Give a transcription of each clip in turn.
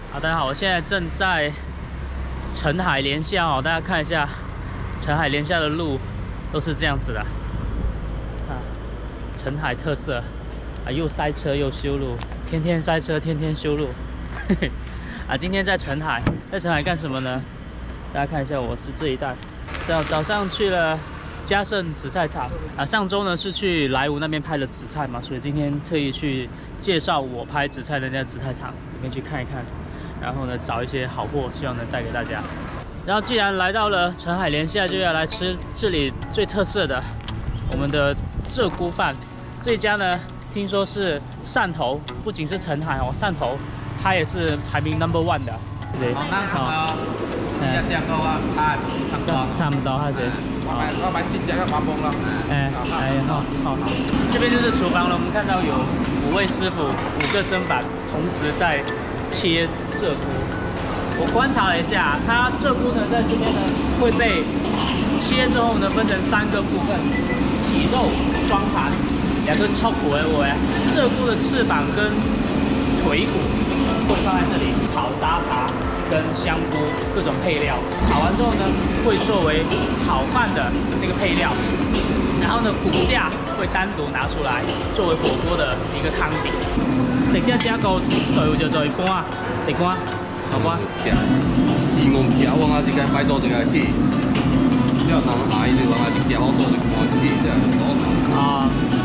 大家好，我现在正在澄海连下哦，大家看一下澄海连下的路都是这样子的啊，澄海特色啊，又塞车又修路，天天塞车，天天修路。嘿嘿啊，今天在澄海干什么呢？大家看一下我这一带，早上去了嘉盛紫菜场啊，上周呢是去莱芜那边拍了紫菜嘛，所以今天特意去介绍我拍紫菜的那家紫菜场里面去看一看。然后呢，找一些好货，希望能带给大家。然后既然来到了澄海连下，就要来吃这里最特色的我们的鹧鸪饭。这家呢，听说是汕头，不仅是澄海哦，汕头它也是排名No.1的。对， 好，一隻個啊， 差唔多，係咪？ 我買4隻一把煲咯。 好。這邊就是廚房了，我們看到有5位師傅，5個砧板，同時在切鹧鸪。我觀察了一下，它鹧鸪呢在這邊呢會被切之後呢分成3個部分：起肉、雙盤，2個臭骨的尾。鹧鸪的翅膀跟腿骨會放在這裡炒沙茶跟香菇各種配料，炒完之後呢會作為炒飯的那個配料，然後呢骨架會單獨拿出來作為火鍋的一個湯底。食只只個就做一半，一半，好半。 是我唔食，我啱只間擺多隻去，因為人嗌就話你食好多就半隻這樣多。啊，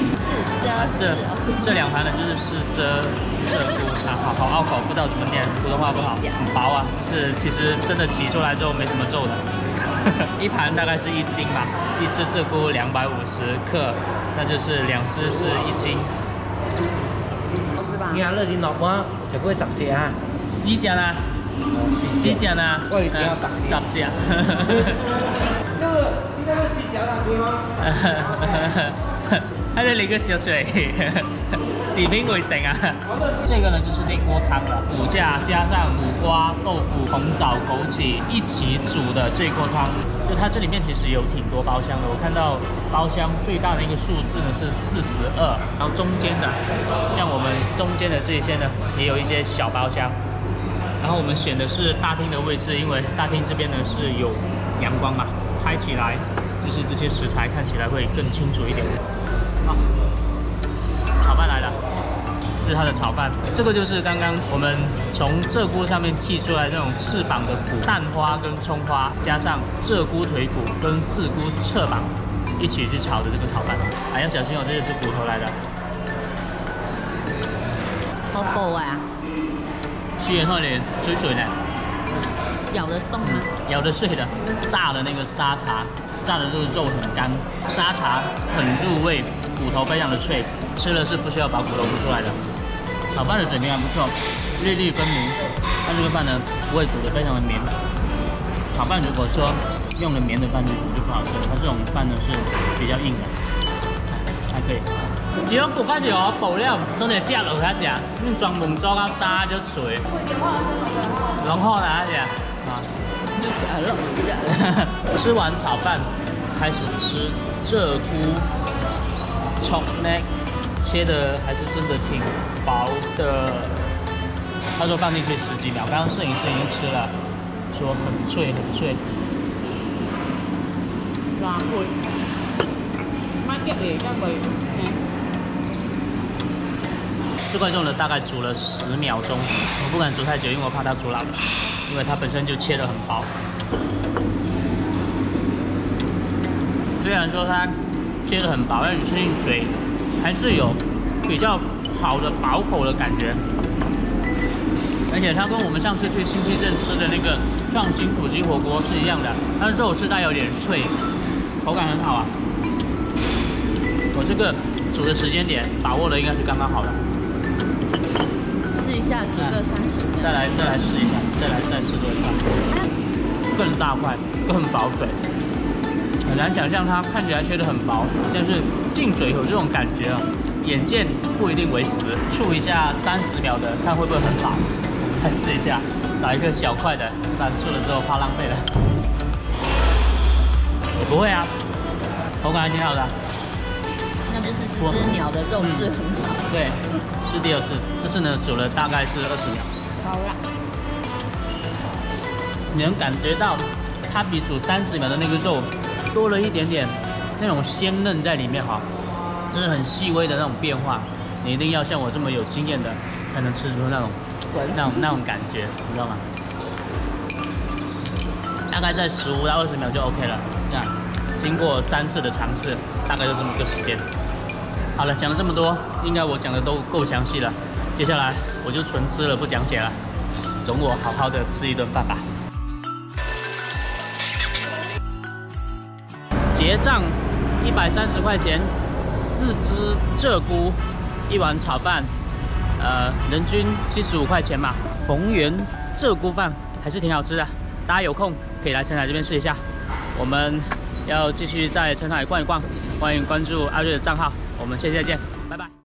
這2盤呢就是豉鹧鸪啊，好拗口，不知道怎么念，普通话不好，很薄啊，是其实真的起出来之後沒什麼肉的。一盤大概是1斤吧，一隻鹧鸪250克，那就是2隻是1斤。 你看熱天落班就會10隻啊 ，4隻啦，4隻啦， 我哋只有10隻。呢個節有大杯嗎？ 它的那個小水，喜冰為城啊。這個呢就是那鍋湯了，骨架加上五花、豆腐、紅棗、枸杞一起煮的這鍋湯。就它這裡面其實有挺多包廂的，我看到包廂最大的一個數字呢是42，然後中間的，像我們中間的這些呢，也有一些小包廂。然後我們選的是大廳的位置，因為大廳這邊呢是有陽光嘛，拍起來就是這些食材看起來會更清楚一點。好，炒飯來了，這是它的炒飯。這個就是剛剛我們從鹧鸪上面剔出來這種翅膀的骨，蛋花跟蔥花，加上鹧鸪腿骨跟雉鸪側膀一起去炒的這個炒飯。還要小心哦，這就是骨頭來的。 好薄啊！ 吃完後你水呢？ 咬得动吗？ 咬得碎的，炸的那個沙茶。炸的這個肉很乾，沙茶很入味，骨頭非常的脆，吃了是不需要把骨頭剝出來的。炒飯的水平還不錯，粒粒分明。但這個飯呢，不會煮得非常的綿。炒飯如果說用了綿的飯去煮就不好吃了，它這種飯呢是比較硬的，還可以。只要骨開始有薄料，真係夾落去一隻，你專門做到炸就脆。濃厚哪一隻？啊。吃完炒飯，開始吃鹧鸪葱呢，切的還是真的挺薄的。他說放進去10幾秒，剛剛攝影師已經吃了，說很脆很脆。 軟脆，蠻夾嘅，因為這塊肉呢，大概煮了10秒鐘，我不敢煮太久，因為我怕它煮老了，因為它本身就切得很薄。雖然說它切得很薄，但你吃進嘴還是有比較好的飽口的感覺。而且它跟我們上次去新西鎮吃的那個創新土雞火鍋是一樣的，它的肉是帶有點脆，口感很好啊。我這個煮的時間點把握的應該是剛剛好的。 試一下，煮個30秒。 再來試一下，再試多一塊，更大塊，更薄嘴。很難想象它看起來切得很薄，但是進嘴有這種感覺啊。眼見不一定為實，觸一下30秒的，看會不會很飽。再試一下，找一個小塊的，不然觸了之後怕浪費了。也不會啊，口感還挺好的。 那就是這隻鳥的肉質很好。 對，是第2次，這次呢煮了大概是20秒。 好啦。 你能感觉到它比煮30秒的那个肉多了一点点那种鲜嫩在里面哈，这是很细微的那种变化。你一定要像我这么有经验的，才能吃出那种感觉，你知道吗？大概在15到20秒就 OK 了。这样，经过3次的尝试，大概就这么个时间。好了，讲了这么多，应该我讲的都够详细了。接下来我就纯吃了，不讲解了，容我好好的吃一顿饭吧。结账130块钱，4只鹧鸪，1碗炒饭，人均75块钱嘛。逢源鹧鸪饭还是挺好吃的，大家有空可以来澄海这边试一下。我们要继续在澄海逛一逛，欢迎关注阿瑞的账号，我们下期再见，拜拜。